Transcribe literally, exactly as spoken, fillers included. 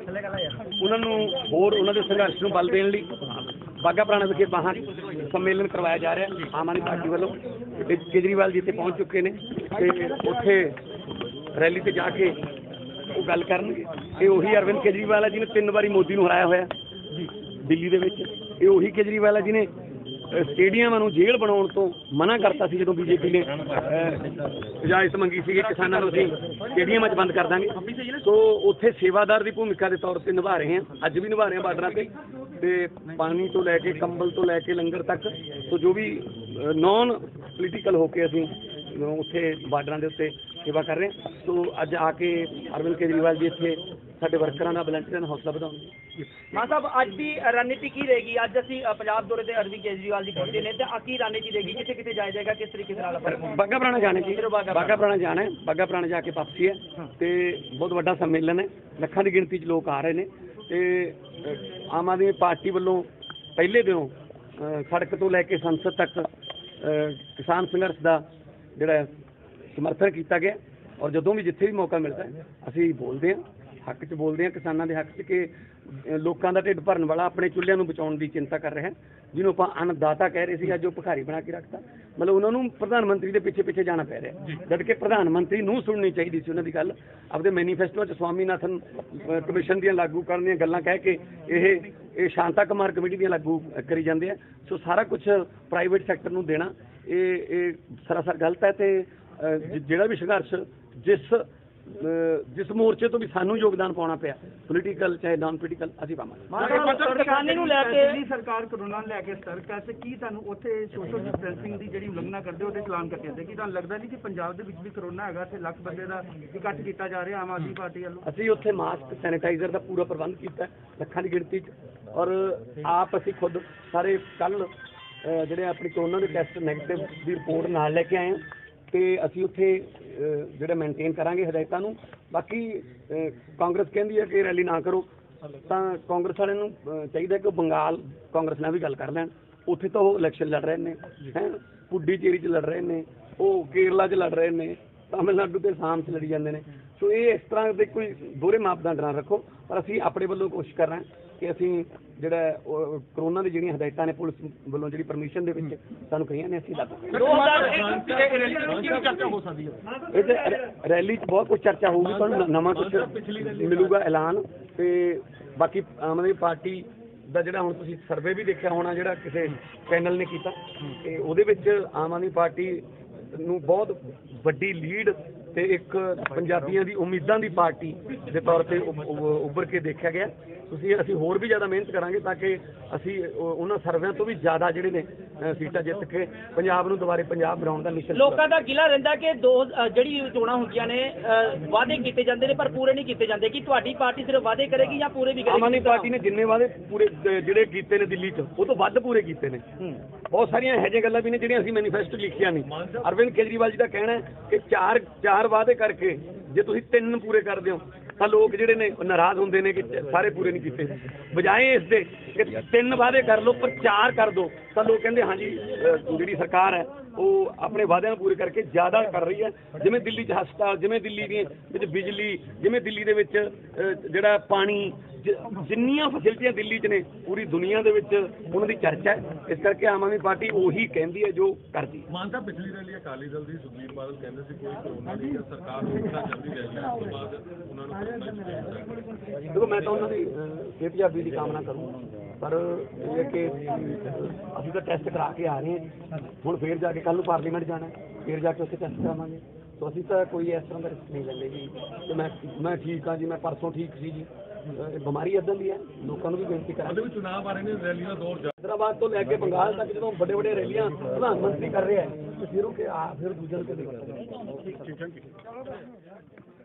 ਉਹਨਾਂ ਨੂੰ ਹੋਰ ਉਹਨਾਂ ਦੇ ਸੰਘਰਸ਼ ਨੂੰ ਬਲ ਦੇਣ ਲਈ ਬਾਘਾ ਪੁਰਾਣਾ ਵਿਖੇ ਬਾਹਾਂ ਸੰਮੇਲਨ ਕਰਵਾਇਆ ਜਾ ਰਿਹਾ ਆਮ ਆਦਮੀ ਪਾਰਟੀ ਵੱਲੋਂ। ਤੇ ਕੇਜਰੀਵਾਲ ਜੀ ਇੱਥੇ ਪਹੁੰਚ ਚੁੱਕੇ ਨੇ ਤੇ ਉੱਥੇ ਰੈਲੀ ਤੇ ਜਾ ਕੇ ਉਹ ਗੱਲ ਕਰਨਗੇ। ਇਹ ਉਹੀ ਅਰਵਿੰਦ ਕੇਜਰੀਵਾਲ ਹੈ ਜਿਹਨੇ ਤਿੰਨ ਵਾਰੀ ਮੋਦੀ ਨੂੰ ਹਰਾਇਆ ਹੋਇਆ ਦਿੱਲੀ ਦੇ ਵਿੱਚ। ਇਹ ਉਹੀ ਕੇਜਰੀਵਾਲ ਹੈ ਜਿਹਨੇ ਸਟੇਡੀਅਮਾਂ ਨੂੰ ਜੇਲ੍ਹ ਬਣਾਉਣ ਤੋਂ ਮਨਾ ਕਰਤਾ ਸੀ ਜਦੋਂ ਬੀਜੇਪੀ ਨੇ ਇਜਾਜ਼ਤ ਮੰਗੀ ਸੀ ਕਿ ਕਿਸਾਨਾਂ ਨੂੰ ਅਸੀਂ ਸਟੇਡੀਅਮਾਂ 'ਚ ਬੰਦ ਕਰ ਦਾਂਗੇ। ਸੋ ਉੱਥੇ ਸੇਵਾਦਾਰ ਦੀ ਭੂਮਿਕਾ ਦੇ ਤੌਰ ਤੇ ਨਿਭਾ ਰਹੇ ਹਾਂ, ਅੱਜ ਵੀ ਨਿਭਾ ਰਹੇ ਹਾਂ ਬਾਰਡਰਾਂ ਤੇ ਤੇ ਪਾਣੀ ਤੋਂ ਲੈ ਕੇ ਕੰਬਲ ਤੋਂ ਲੈ ਕੇ ਲੰਗਰ ਤੱਕ। ਸੋ ਜੋ ਵੀ ਨੌਨ ਪੋਲੀਟੀਕਲ ਹੋ ਕੇ ਅਸੀਂ ਉੱਥੇ ਬਾਰਡਰਾਂ ਦੇ ਉੱਤੇ ਸੇਵਾ ਕਰ ਰਹੇ ਹਾਂ। ਸੋ ਅੱਜ ਆ ਕੇ ਅਰਵਿੰਦ ਕੇਜਰੀਵਾਲ ਜੀ ਇੱਥੇ ਸਾਡੇ ਵਰਕਰਾਂ ਦਾ ਵਲੰਟੀਅਰਾਂ ਦਾ ਹੌਸਲਾ ਵਧਾਉਣਗੇ। ਮਾਨ ਸਾਹਿਬ ਅੱਜ ਦੀ ਰਣਨੀਤੀ ਕੀ ਰਹੇਗੀ? ਅੱਜ ਅਸੀਂ ਪੰਜਾਬ ਦੌਰੇ ਤੇ ਅਰਵਿੰਦ ਕੇਜਰੀਵਾਲ ਜੀ ਪਹੁੰਚੇ ਨੇ ਤੇ ਆ ਕੀ ਰਣਨੀਤੀ ਰਹੇਗੀ? ਕਿੱਥੇ ਕਿੱਥੇ ਜਾਇਆ ਜਾਏਗਾ? ਕਿਸ ਤਰੀਕੇ ਨਾਲ ਆਪਾਂ ਬਾਘਾ ਪੁਰਾਣਾ ਜਾਣਾ ਜੀ, ਬਾਘਾ ਪੁਰਾਣਾ ਜਾਣਾ ਹੈ। ਬਾਘਾ ਪੁਰਾਣਾ ਜਾ ਕੇ ਵਾਪਸੀ ਹੈ ਤੇ ਬਹੁਤ ਵੱਡਾ ਸੰਮੇਲਨ ਹੈ, ਲੱਖਾਂ ਦੀ ਗਿਣਤੀ 'ਚ ਲੋਕ ਆ ਰਹੇ ਨੇ। ਤੇ ਆਮ ਆਦਮੀ ਪਾਰਟੀ ਵੱਲੋਂ ਪਹਿਲੇ ਦਿਨੋਂ ਸੜਕ ਤੋਂ ਲੈ ਕੇ ਸੰਸਦ ਤੱਕ ਕਿਸਾਨ ਸੰਘਰਸ਼ ਦਾ ਜਿਹੜਾ ਸਮਰਥਨ ਕੀਤਾ ਗਿਆ। ਔਰ ਜਦੋਂ ਵੀ ਜਿੱਥੇ ਵੀ ਮੌਕਾ ਮਿਲਦਾ ਅਸੀਂ ਬੋਲਦੇ ਹਾਂ, ਹੱਕ 'ਚ ਬੋਲਦੇ ਹਾਂ, ਕਿਸਾਨਾਂ ਦੇ ਹੱਕ 'ਚ ਕਿ ਲੋਕਾਂ ਦਾ ਢਿੱਡ ਭਰਨ ਵਾਲਾ ਆਪਣੇ ਚੁੱਲ੍ਹਿਆਂ ਨੂੰ ਬਚਾਉਣ ਦੀ ਚਿੰਤਾ ਕਰ ਰਿਹਾ, ਜਿਹਨੂੰ ਆਪਾਂ ਅੰਨਦਾਤਾ ਕਹਿ ਰਹੇ ਸੀ, ਅੱਜ ਉਹ ਭਿਖਾਰੀ ਬਣਾ ਕੇ ਰੱਖਤਾ। ਮਤਲਬ ਉਹਨਾਂ ਨੂੰ ਪ੍ਰਧਾਨ ਮੰਤਰੀ ਦੇ ਪਿੱਛੇ ਪਿੱਛੇ ਜਾਣਾ ਪੈ ਰਿਹਾ, ਜਦ ਕਿ ਪ੍ਰਧਾਨ ਮੰਤਰੀ ਨੂੰ ਸੁਣਨੀ ਚਾਹੀਦੀ ਸੀ ਉਹਨਾਂ ਦੀ ਗੱਲ। ਆਪਦੇ ਮੈਨੀਫੈਸਟੋ 'ਚ ਸਵਾਮੀਨਾਥਨ ਕਮਿਸ਼ਨ ਦੀਆਂ ਲਾਗੂ ਕਰਨ ਦੀਆਂ ਗੱਲਾਂ ਕਹਿ ਕੇ ਇਹ ਇਹ ਸ਼ਾਂਤਾ ਕੁਮਾਰ ਕਮੇਟੀ ਦੀਆਂ ਲਾਗੂ ਕਰੀ ਜਾਂਦੇ ਆ। ਸੋ ਸਾਰਾ ਕੁਝ ਪ੍ਰਾਈਵੇਟ ਸੈਕਟਰ ਨੂੰ ਦੇਣਾ ਇਹ ਇਹ ਸਰਾਸਰ ਗਲਤ ਹੈ। ਤੇ ਜਿਹੜਾ ਵੀ ਸੰਘਰਸ਼ ਜਿਸ ਜਿਸ ਮੋਰਚੇ ਤੋਂ ਵੀ ਸਾਨੂੰ ਯੋਗਦਾਨ ਪਾਉਣਾ ਪਿਆ, ਪੋਲੀਟੀਕਲ ਚਾਹੇ ਨਾਨ ਪੋਲੀਟੀਕਲ, ਅਸੀਂ ਪਾਵਾਂਗੇ। ਕਿਸਾਨੀ ਨੂੰ ਲੈ ਕੇ ਦਿੱਲੀ ਸਰਕਾਰ ਕਰੋਨਾ ਨੂੰ ਲੈ ਕੇ ਸਤਰਕ ਹੈ ਤੇ ਕੀ ਤੁਹਾਨੂੰ ਉੱਥੇ ਸੋਸ਼ਲ ਡਿਸਟੈਂਸਿੰਗ ਦੀ ਜਿਹੜੀ ਉਲੰਘਣਾ ਕਰਦੇ ਉਹਦੇ ਚਲਾਨ ਕੱਟੇ ਜਾਂਦੇ? ਕੀ ਤੁਹਾਨੂੰ ਲੱਗਦਾ ਨਹੀਂ ਕਿ ਪੰਜਾਬ ਦੇ ਵਿੱਚ ਵੀ ਕਰੋਨਾ ਹੈਗਾ ਤੇ ਲੱਖ ਬੰਦੇ ਦਾ ਇਕੱਠ ਕੀਤਾ ਜਾ ਰਿਹਾ ਆਮ ਆਦਮੀ ਪਾਰਟੀ ਵੱਲੋਂ? ਅਸੀਂ ਉੱਥੇ ਮਾਸਕ ਸੈਨੀਟਾਈਜ਼ਰ ਦਾ ਪੂਰਾ ਪ੍ਰਬੰਧ ਕੀਤਾ ਲੱਖਾਂ ਦੀ ਗਿਣਤੀ 'ਚ। ਔਰ ਆਪ ਅਸੀਂ ਖੁਦ ਸਾਰੇ ਕੱਲ੍ਹ ਜਿਹੜੇ ਆਪਣੀ ਕਰੋਨਾ ਦੇ ਟੈਸਟ ਨੈਗੇਟਿਵ ਦੀ ਰਿਪੋਰਟ ਨਾਲ ਲੈ ਕੇ ਆਏ ਹਾਂ ਤੇ ਅਸੀਂ ਉੱਥੇ ਜਿਹੜਾ ਮੇਨਟੇਨ ਕਰਾਂਗੇ ਹਦਾਇਤਾਂ ਨੂੰ। ਬਾਕੀ ਕਾਂਗਰਸ ਕਹਿੰਦੀ ਹੈ ਕਿ ਰੈਲੀ ਨਾ ਕਰੋ, ਤਾਂ ਕਾਂਗਰਸ ਵਾਲਿਆਂ ਨੂੰ ਚਾਹੀਦਾ ਕਿ ਉਹ ਬੰਗਾਲ ਕਾਂਗਰਸ ਨਾਲ ਵੀ ਗੱਲ ਕਰ ਲੈਣ। ਉੱਥੇ ਤਾਂ ਉਹ ਇਲੈਕਸ਼ਨ ਲੜ ਰਹੇ ਨੇ, ਹੈ ਪੁੱਡੀਚੇਰੀ 'ਚ ਲੜ ਰਹੇ ਨੇ, ਉਹ ਕੇਰਲਾ 'ਚ ਲੜ ਰਹੇ ਨੇ, ਤਾਮਿਲਨਾਡੂ ਤੇ ਅਸਾਮ 'ਚ ਲੜੀ ਜਾਂਦੇ ਨੇ। ਸੋ ਇਹ ਇਸ ਤਰ੍ਹਾਂ ਦੇ ਕੋਈ ਦੋਹਰੇ ਮਾਪਦੰਡ ਨਾ ਰੱਖੋ। ਪਰ ਅਸੀਂ ਆਪਣੇ ਵੱਲੋਂ ਕੋਸ਼ਿਸ਼ ਕਰ ਰਹੇ ਹਾਂ ਕਿ ਅਸੀਂ ਜਿਹੜਾ ਕਰੋਨਾ ਦੀ ਜਿਹੜੀਆਂ ਹਦਾਇਤਾਂ ਨੇ ਪੁਲਿਸ ਵੱਲੋਂ ਜਿਹੜੀ ਪਰਮਿਸ਼ਨ ਦੇ ਵਿੱਚ ਸਾਨੂੰ ਕਹੀਆਂ ਨੇ ਅਸੀਂ ਲਾਗੂ ਇਹ ਰੈਲੀ 'ਚ ਬਹੁਤ ਕੁਝ ਚਰਚਾ ਹੋਊਗੀ, ਤੁਹਾਨੂੰ ਨਵਾਂ ਕੁਝ ਮਿਲੂਗਾ ਐਲਾਨ। ਤੇ ਬਾਕੀ ਆਮ ਆਦਮੀ ਪਾਰਟੀ ਦਾ ਜਿਹੜਾ ਹੁਣ ਤੁਸੀਂ ਸਰਵੇ ਵੀ ਦੇਖਿਆ ਹੋਣਾ ਜਿਹੜਾ ਕਿਸੇ ਚੈਨਲ ਨੇ ਕੀਤਾ, ਤੇ ਉਹਦੇ ਵਿੱਚ ਆਮ ਆਦਮੀ ਪਾਰਟੀ ਨੂੰ ਬਹੁਤ ਵੱਡੀ ਲੀਡ ਤੇ ਇੱਕ ਪੰਜਾਬੀਆਂ ਦੀ ਉਮੀਦਾਂ ਦੀ ਪਾਰਟੀ ਦੇ ਤੌਰ ਤੇ ਉੱਭਰ ਕੇ ਦੇਖਿਆ ਗਿਆ। ਤੁਸੀਂ ਅਸੀਂ ਹੋਰ ਵੀ ਜ਼ਿਆਦਾ ਮਿਹਨਤ ਕਰਾਂਗੇ ਤਾਂ ਕਿ ਅਸੀਂ ਉਹਨਾਂ ਸਰਵਿਆਂ ਤੋਂ ਵੀ ਜ਼ਿਆਦਾ ਜਿਹੜੇ ਨੇ ਸੀਟਾਂ ਜਿੱਤ ਕੇ ਪੰਜਾਬ ਨੂੰ ਦੁਬਾਰੇ ਪੰਜਾਬ ਬਣਾਉਣ ਦਾ ਮਿਸ਼ਨ। ਲੋਕਾਂ ਦਾ ਗਿਲਾ ਰਹਿੰਦਾ ਕਿ ਦੋ ਜਿਹੜੀ ਚੋਣਾਂ ਹੁੰਦੀਆਂ ਨੇ ਵਾਅਦੇ ਕੀਤੇ ਜਾਂਦੇ ਨੇ ਪਰ ਪੂਰੇ ਨਹੀਂ ਕੀਤੇ ਜਾਂਦੇ। ਕਿ ਤੁਹਾਡੀ ਪਾਰਟੀ ਸਿਰਫ ਵਾਅਦੇ ਕਰੇਗੀ ਜਾਂ ਪੂਰੇ ਵੀ ਕਰੇਗੀ? ਆਮ ਆਦਮੀ ਪਾਰਟੀ ਨੇ ਜਿੰਨੇ ਵਾਅਦੇ ਪੂਰੇ ਜਿਹੜੇ ਕੀਤੇ ਨੇ ਦਿੱਲੀ 'ਚ ਉਹ ਤੋਂ ਵੱਧ ਪੂਰੇ ਕੀਤੇ ਨੇ। ਬਹੁਤ ਸਾਰੀਆਂ ਇਹੋ ਜਿਹੀਆਂ ਗੱਲਾਂ ਵੀ ਨੇ ਜਿਹੜੀਆਂ ਅਸੀਂ ਮੈਨੀਫੈਸਟੋ ਲਿਖੀਆਂ ਨੇ। ਅਰਵਿੰਦ ਕੇਜਰੀਵਾਲ ਜੀ ਦਾ ਕਹਿਣਾ ਹੈ ਕਿ ਚਾਰ ਚਾਰ ਵਾਅਦੇ ਕਰਕੇ ਜੇ ਤੁਸੀਂ ਤਿੰਨ ਪੂਰੇ ਕਰਦੇ ਹੋ ਤਾਂ ਲੋਕ ਜਿਹੜੇ ਨੇ ਨਾਰਾਜ਼ ਹੁੰਦੇ ਨੇ ਕਿ ਸਾਰੇ ਪੂਰੇ ਨਹੀਂ ਕੀਤੇ। ਬਜਾਏ ਇਸ ਦੇ ਕਿ ਤਿੰਨ ਵਾਅਦੇ ਕਰ ਲਓ ਪਰ ਚਾਰ ਕਰ ਦਿਓ ਤਾਂ ਲੋਕ ਕਹਿੰਦੇ ਹਾਂਜੀ ਜਿਹੜੀ ਸਰਕਾਰ ਹੈ ਉਹ ਆਪਣੇ ਵਾਅਦਿਆਂ ਨੂੰ ਪੂਰੇ ਕਰਕੇ ਜ਼ਿਆਦਾ ਕਰ ਰਹੀ ਹੈ। ਜਿਵੇਂ ਦਿੱਲੀ 'ਚ ਹਸਪਤਾਲ, ਜਿਵੇਂ ਦਿੱਲੀ ਦੇ ਵਿੱਚ ਬਿਜਲੀ, ਜਿਵੇਂ ਦਿੱਲੀ ਦੇ ਵਿੱਚ ਜਿਹੜਾ ਪਾਣੀ, ਜਿੰਨੀਆਂ ਫੈਸਿਲਿਟੀਆਂ ਦਿੱਲੀ 'ਚ ਨੇ ਪੂਰੀ ਦੁਨੀਆ ਦੇ ਵਿੱਚ ਉਹਨਾਂ ਦੀ ਚਰਚਾ ਹੈ। ਇਸ ਕਰਕੇ ਆਮ ਆਦਮੀ ਪਾਰਟੀ ਉਹੀ ਕਹਿੰਦੀ ਹੈ ਜੋ ਕਰਦੀ। ਮਾਨ ਸਾਹਿਬ ਪਿਛਲੀ ਰੈਲੀ ਅਕਾਲੀ ਦਲ ਦੀ ਸੁਖਬੀਰ ਬਾਦਲ ਕਹਿੰਦੇ ਸੀ ਕੋਈ ਕਰੋਨਾ ਦੀ ਸਰਕਾਰ ਹੋਣਾ ਚਾਹੁੰਦੀ ਰੈਲੀ, ਉਸ ਤੋਂ ਬਾਅਦ ਉਹਨਾਂ ਨੂੰ ਦੇਖੋ ਮੈਂ ਤਾਂ ਉਹਨਾਂ ਦੀ ਸਿਹਤਯਾਬੀ ਦੀ ਕਾਮਨਾ ਕਰੂੰਗਾ, ਪਰ ਇਹ ਕਿ ਅਸੀਂ ਤਾਂ ਟੈਸਟ ਕਰਾ ਕੇ ਆ ਰਹੇ ਹਾਂ। ਹੁਣ ਫੇਰ ਜਾ ਕੇ ਕੱਲ੍ਹ ਨੂੰ ਪਾਰਲੀਮੈਂਟ ਜਾਣਾ, ਫੇਰ ਜਾ ਕੇ ਉੱਥੇ ਟੈਸਟ ਕਰਾਵਾਂਗੇ। ਸੋ ਅਸੀਂ ਤਾਂ ਕੋਈ ਇਸ ਤਰ੍ਹਾਂ ਦਾ ਰਿਸਕ ਨਹੀਂ ਲੈਂਦੇ ਜੀ ਕਿ ਮੈਂ ਮੈਂ ਠੀਕ ਹਾਂ ਜੀ, ਮੈਂ ਪਰਸੋਂ ਠੀਕ ਸੀ ਜੀ। ਬਿਮਾਰੀ ਇੱਦਾਂ ਦੀ ਹੈ, ਲੋਕਾਂ ਨੂੰ ਵੀ ਬੇਨਤੀ ਕਰਾਂਗੇ। ਚੁਣਾਵ ਆ ਰਹੇ ਨੇ, ਰੈਲੀਆਂ ਦੌਰ ਹੈਦਰਾਬਾਦ ਤੋਂ ਲੈ ਕੇ ਬੰਗਾਲ ਤੱਕ ਜਦੋਂ ਵੱਡੇ ਵੱਡੇ ਰੈਲੀਆਂ ਪ੍ਰਧਾਨ ਮੰਤਰੀ ਕਰ ਰਿਹਾ ਹੈ, ਫਿਰ ਉਹ ਕਿ ਆ ਫਿਰ ਦੂਜਿਆਂ ਨੂੰ